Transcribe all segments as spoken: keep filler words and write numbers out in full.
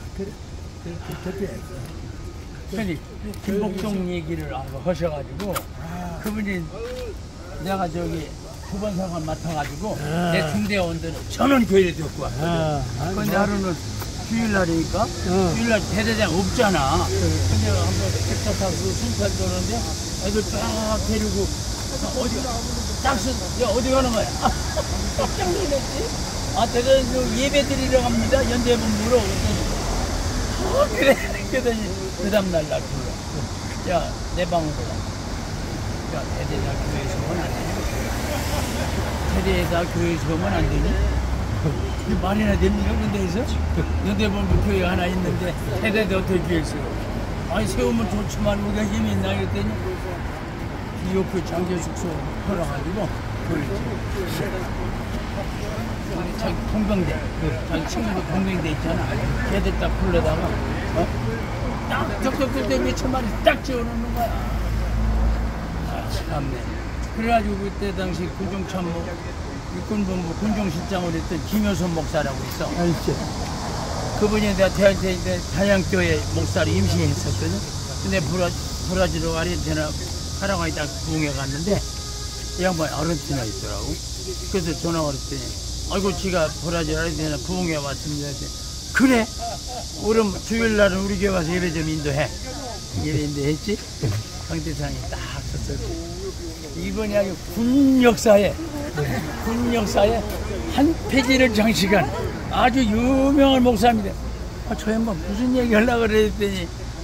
그래, 그렇게 했어. 형님, 김복동 얘기를 하셔가지고, 그분이 내가 저기 후반상을 맡아가지고, 아. 내 중대원들은 전원 교회를 듣고 왔거든. 아, 근데 하루는 주일날이니까, 어. 주일날 대대장 없잖아. 근데 한번 택타 타고 순찰 도는데, 애들 쫙 데리고, 어디, 딱 쓴, 야, 어디 가는 거야? 깜짝 놀랐지? 아, 대대장 예배 드리러 갑니다. 연대본부로. 그랬더니, 어, 그래. 그러더니, 그 다음날 날 불러. 야, 내 방으로 가. 야, 대대장 교회에서 오면 안 되냐? 대대장 교회에서 오면 안 되니? 이 말이나 됩니까? 근데에서? 연대본부 교회 하나 있는데, 대대도 어떻게 교회에서? 아니, 세우면 좋지만 우리가 힘이 있나? 그랬더니, 이 옆에 장교 숙소 걸어가지고, 그랬지. 자기 공병대, 자기 친구도 공병대 있잖아. 걔들 딱 불러다가, 어? 딱 적적적적 몇천 마리 딱 지어놓는 거야. 아, 참네. 그래가지고 그때 당시 군종참모 육군본부 군종실장으로 했던 김효선 목사라고 있어. 알지. 그분이 내가 대한테 단양교회 목사를 임시했었거든. 근데 브라, 브라질 아르헨티나 파라과이 딱 부흥회 갔는데 이 양반이 아르헨티나 있더라고. 그래서 전화가 왔더니 아이고 지가 브라질 아르헨티나 부흥회 왔습니다. 그래? 그럼 주일날은 우리 교회 와서 예배 좀 인도해. 예배 인도했지? 강대상이 딱 썼어. 이번이 아주 군 역사에 군 역사에 한 페이지를 장식한 아주 유명한 목사입니다. 아, 저 양반 무슨 얘기 하려고 그랬더니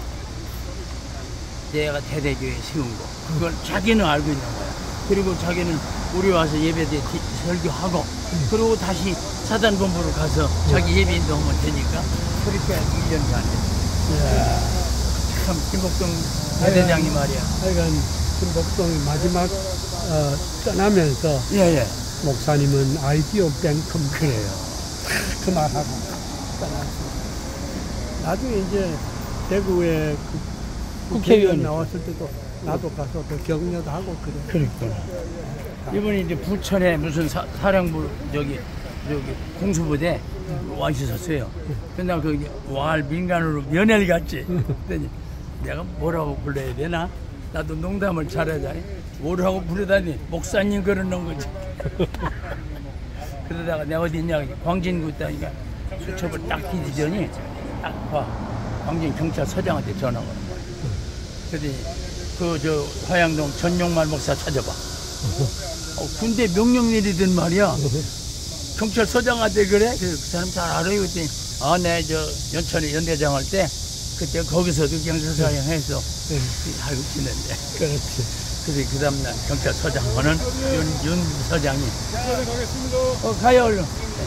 내가 대대교회 세운 거 그걸 자기는 알고 있는 거야. 그리고 자기는 우리 와서 예배대 설교하고 그리고 다시 사단본부로 가서 자기 예배 인도하면 되니까 그렇게 일 년이 안 됐어. 참 김복동 대대장이 말이야. 하여간 김복동이 마지막 어, 떠나면서 예예. 예. 목사님은 아이디어 뱅큼 그래요. 그 말하고 떠났어. 나중에 이제 대구에 그 국회의원 나왔을 때도 나도 가서 또 격려도 하고 그래. 그러니까. 이번에 이제 부천에 무슨 사, 사령부 저기 저기 공수부대 와 있었어요. 근데 나 그 와할 민간으로 면회를 갔지. 그랬더니 내가 뭐라고 불러야 되나? 나도 농담을 잘하자니 뭐라고 부르다니 목사님 그러는 거지. 그러다가 내가 어디 있냐 광진구 있다니까 수첩을 딱 뒤지더니 딱 봐. 광진 경찰서장한테 전화가 오는 거야. 그랬더니 그 저 화양동 전용말 목사 찾아봐. 어, 군대 명령 내리던 말이야. 경찰서장한테 그래? 그 사람 잘 알아요. 그랬더니 아, 네, 저 연천에 연대장 할 때 그때 거기서도 경찰서장 해서 네. 알고 지낸대. 그렇지. 그래서 그 다음날 경찰서장은 윤, 윤 서장이 어, 가요 얼른.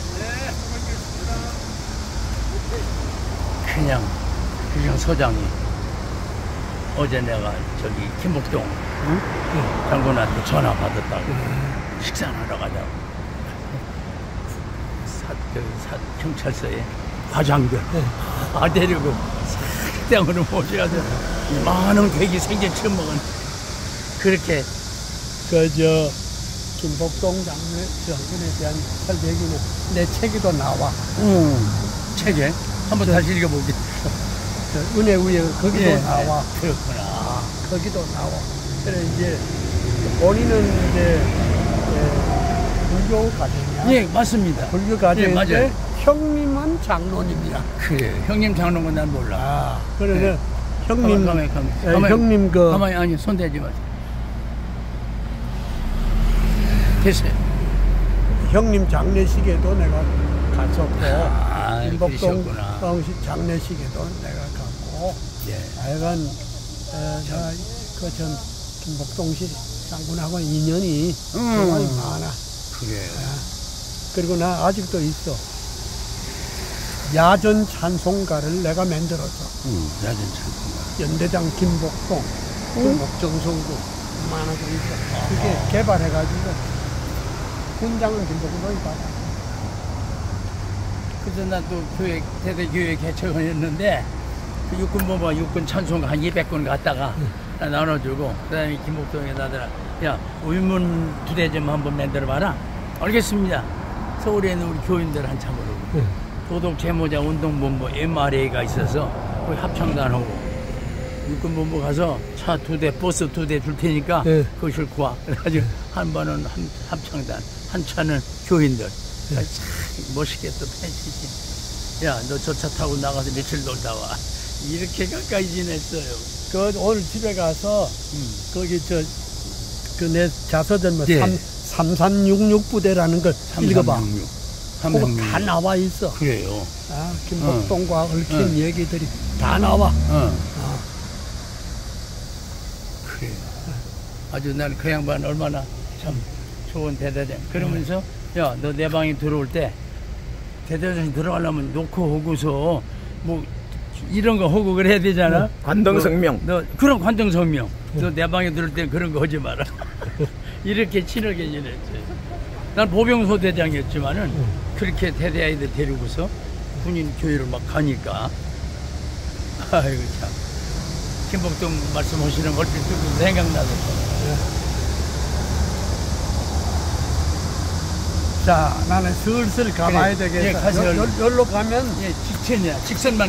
그냥 그냥 서장이 어제 내가 저기 김복동 응? 응. 장군한테 전화 받았다고 응. 식사를 하러 가자고 사, 그 사, 경찰서에 과장들 응. 아 데리고 사당으로 모셔가서 많은 계기 생전 처음 먹은 그렇게 그저 김복동 장군 장군에 대한 설명기는 내 책에도 나와. 응. 책에 한번 저, 다시 읽어보지. 은혜 위에 거기도 예, 나와. 네. 그렇구나. 거기도 나와. 그래 이제 본인은 이제 불교 가정이야. 예, 맞습니다. 불교 가정인데 예, 형님은 장로님이야. 그래. 형님 장로는 난 몰라. 아, 그러면 네. 형님, 가만히, 가만히, 에, 가만히, 형님 그 가만히 아니 손 대지 마세요. 됐어요. 형님 장례식에도 내가 갔었고, 아, 김복동 동시 장례식에도 내가 갔고, 예. 하여간 어, 제가 그전 김복동시 장군하고 인연이 음. 정말 많아. 그래. 아, 그리고 나 아직도 있어. 야전 찬송가를 내가 만들었어. 음, 야전 찬송가. 연대장 김복동, 음? 목정성구 많아도 있어. 그게 아하. 개발해가지고 군장은 김복동이 받아. 그래서 나 또 교회 대대교회 개척을 했는데 그 육군본부가 육군 찬송가 한 이백 권 갖다가 응. 나눠주고 그다음에 김복동에 나더라. 야 의문 부대 좀 한번 만들어봐라. 알겠습니다. 서울에 있는 우리 교인들 한참으로. 응. 도덕 제모자 운동본부 엠알에이가 있어서 거기 합창단하고 육군본부 가서 차 두 대, 버스 두 대 줄 테니까 예. 그거 싣고 와. 그래가지고 한 번은 한, 합창단, 한 차는 교인들. 아, 참 멋있게 또 펜치지. 야, 너 저 차 타고 나가서 며칠 놀다 와. 이렇게 가까이 지냈어요. 그 오늘 집에 가서 음. 거기 저 그 내 자서전 뭐 예. 삼삼육육 부대라는 걸 읽어봐. 그거 삼삼육육. 다 나와 있어. 그래요. 아, 김복동과 얽힌 어. 얘기들이 다 나와. 어. 아, 그래요. 아주 난 그 양반 얼마나 참 좋은 대대장. 그러면서 야, 너 내 방에 들어올 때 대대장이 들어가려면 놓고 오고서 뭐 이런 거 하고 그래야 되잖아. 관등성명. 너, 너 그런 관등성명. 너 내 방에 들어올 때 그런 거 하지 마라. 이렇게 친하게 지냈지. 난 보병소 대장이었지만은 그렇게 대대 아이들 데리고서 군인 교회를 막 가니까 아이고 참 김복동 말씀하시는 걸 듣고 생각나서. 자, 나는 슬슬 가봐야 그래. 되겠어. 예, 가세요. 여- 여- 여기로 가면 예, 직선이야. 직선만